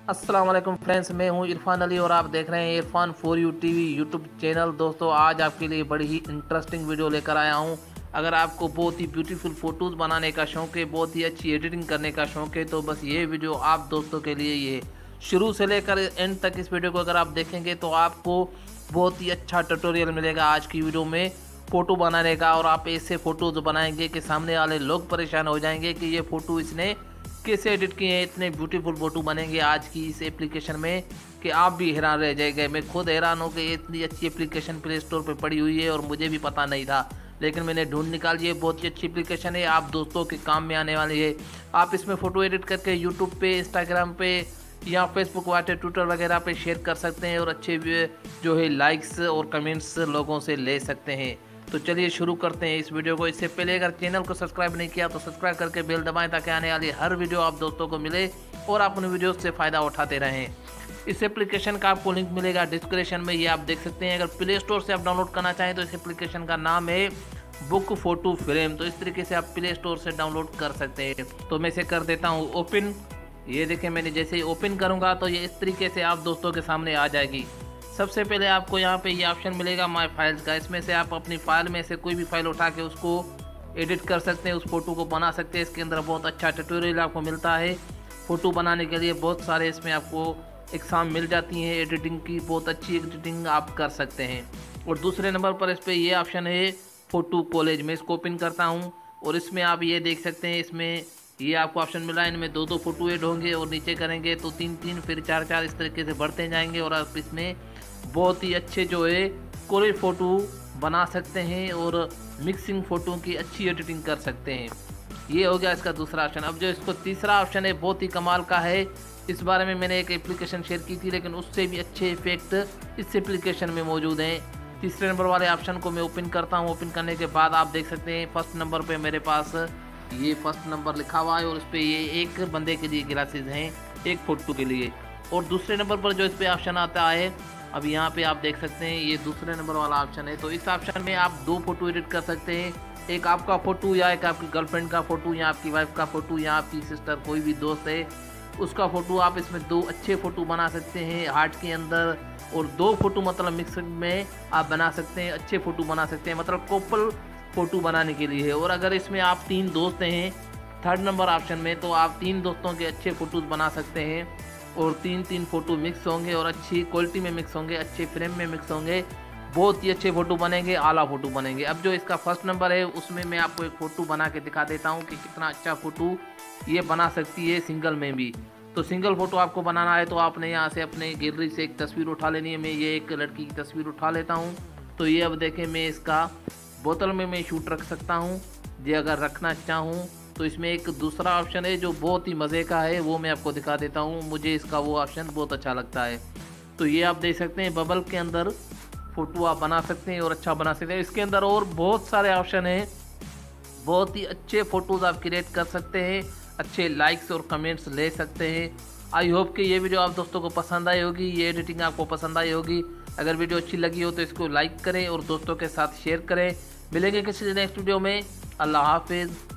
अस्सलाम वालेकुम फ्रेंड्स, मैं हूं इरफान अली और आप देख रहे हैं Irfan for you TV YouTube channel. दोस्तों, आज आपके लिए बड़ी ही इंटरेस्टिंग वीडियो लेकर आया हूं। अगर आपको बहुत ही ब्यूटीफुल फ़ोटोज़ बनाने का शौक़ है, बहुत ही अच्छी एडिटिंग करने का शौक़ है, तो बस ये वीडियो आप दोस्तों के लिए ये शुरू से लेकर एंड तक इस वीडियो को अगर आप देखेंगे तो आपको बहुत ही अच्छा ट्यूटोरियल मिलेगा आज की वीडियो में फ़ोटो बनाने का। और आप ऐसे फ़ोटोज़ बनाएंगे कि सामने वाले लोग परेशान हो जाएंगे कि ये फ़ोटो इसने कैसे एडिट किए हैं। इतने ब्यूटीफुल फ़ोटो बनेंगे आज की इस एप्लीकेशन में कि आप भी हैरान रह जाएंगे। मैं खुद हैरान हो गई, इतनी अच्छी एप्लीकेशन प्ले स्टोर पे पड़ी हुई है और मुझे भी पता नहीं था, लेकिन मैंने ढूंढ निकाली है। बहुत ही अच्छी एप्लीकेशन है, आप दोस्तों के काम में आने वाली है। आप इसमें फ़ोटो एडिट करके यूट्यूब पे, इंस्टाग्राम पे या फेसबुक, व्हाट्सएप, ट्विटर वगैरह पे शेयर कर सकते हैं और अच्छे जो है लाइक्स और कमेंट्स लोगों से ले सकते हैं। तो चलिए शुरू करते हैं इस वीडियो को। इससे पहले अगर चैनल को सब्सक्राइब नहीं किया तो सब्सक्राइब करके बेल दबाएं ताकि आने वाली हर वीडियो आप दोस्तों को मिले और आप उन वीडियो से फ़ायदा उठाते रहें। इस एप्लीकेशन का आपको लिंक मिलेगा डिस्क्रिप्शन में, ये आप देख सकते हैं। अगर प्ले स्टोर से आप डाउनलोड करना चाहें तो इस एप्लीकेशन का नाम है बुक फोटो फ्रेम। तो इस तरीके से आप प्ले स्टोर से डाउनलोड कर सकते हैं। तो मैं इसे कर देता हूँ ओपन। ये देखें, मैंने जैसे ही ओपन करूँगा तो ये इस तरीके से आप दोस्तों के सामने आ जाएगी। सबसे पहले आपको यहाँ पे ये ऑप्शन मिलेगा माय फाइल्स का। इसमें से आप अपनी फाइल में से कोई भी फाइल उठा के उसको एडिट कर सकते हैं, उस फोटो को बना सकते हैं। इसके अंदर बहुत अच्छा ट्यूटोरियल आपको मिलता है फ़ोटो बनाने के लिए। बहुत सारे इसमें आपको एग्जाम मिल जाती हैं एडिटिंग की, बहुत अच्छी एडिटिंग आप कर सकते हैं। और दूसरे नंबर पर इस पर ये ऑप्शन है फ़ोटो कॉलेज। मैं इसको ओपन करता हूँ और इसमें आप ये देख सकते हैं, इसमें ये आपको ऑप्शन मिला है। इनमें दो फ़ोटो ऐड होंगे और नीचे करेंगे तो तीन, फिर चार, इस तरीके से बढ़ते जाएंगे और आप इसमें बहुत ही अच्छे जो है कॉलेज फ़ोटो बना सकते हैं और मिक्सिंग फ़ोटो की अच्छी एडिटिंग कर सकते हैं। ये हो गया इसका दूसरा ऑप्शन। अब जो इसको तीसरा ऑप्शन है बहुत ही कमाल का है। इस बारे में मैंने एक एप्लीकेशन शेयर की थी, लेकिन उससे भी अच्छे इफेक्ट इस एप्लीकेशन में मौजूद हैं। तीसरे नंबर वाले ऑप्शन को मैं ओपन करता हूँ। ओपन करने के बाद आप देख सकते हैं फर्स्ट नंबर पे मेरे पास ये फर्स्ट नंबर लिखा हुआ है और उस पर ये एक बंदे के लिए ग्लासेस हैं, एक फ़ोटो के लिए। और दूसरे नंबर पर जो इस पर ऑप्शन आता है, अब यहाँ पे आप देख सकते हैं ये दूसरे नंबर वाला ऑप्शन है। तो इस ऑप्शन में आप दो फ़ोटो एडिट कर सकते हैं, एक आपका फ़ोटो या एक आपकी गर्लफ्रेंड का फ़ोटो या आपकी वाइफ का फ़ोटो या आपकी सिस्टर, कोई भी दोस्त है उसका फ़ोटो। आप इसमें दो अच्छे फ़ोटो बना सकते हैं हार्ट के अंदर, और दो फ़ोटो मतलब मिक्स में आप बना सकते हैं, अच्छे फ़ोटो बना सकते हैं, मतलब कपल फ़ोटो बनाने के लिए है। और अगर इसमें आप तीन दोस्त हैं थर्ड नंबर ऑप्शन में, तो आप तीन दोस्तों के अच्छे फ़ोटोज़ बना सकते हैं और तीन फ़ोटो मिक्स होंगे और अच्छी क्वालिटी में मिक्स होंगे, अच्छे फ्रेम में मिक्स होंगे, बहुत ही अच्छे फ़ोटो बनेंगे, आला फ़ोटो बनेंगे। अब जो इसका फर्स्ट नंबर है उसमें मैं आपको एक फ़ोटो बना के दिखा देता हूँ कि कितना अच्छा फ़ोटो ये बना सकती है सिंगल में भी। तो सिंगल फ़ोटो आपको बनाना है तो आपने यहाँ से अपने गैलरी से एक तस्वीर उठा लेनी है। मैं ये एक लड़की की तस्वीर उठा लेता हूँ। तो ये अब देखें, मैं इसका बोतल में मैं शूट रख सकता हूँ ये अगर रखना चाहूँ। तो इसमें एक दूसरा ऑप्शन है जो बहुत ही मज़े का है, वो मैं आपको दिखा देता हूँ। मुझे इसका वो ऑप्शन बहुत अच्छा लगता है। तो ये आप देख सकते हैं बबल के अंदर फ़ोटो आप बना सकते हैं और अच्छा बना सकते हैं। इसके अंदर और बहुत सारे ऑप्शन हैं, बहुत ही अच्छे फ़ोटोज़ आप क्रिएट कर सकते हैं, अच्छे लाइक्स और कमेंट्स ले सकते हैं। आई होप कि ये वीडियो आप दोस्तों को पसंद आई होगी, ये एडिटिंग आपको पसंद आई होगी। अगर वीडियो अच्छी लगी हो तो इसको लाइक करें और दोस्तों के साथ शेयर करें। मिलेंगे किसी नेक्स्ट वीडियो में। अल्लाह हाफिज़।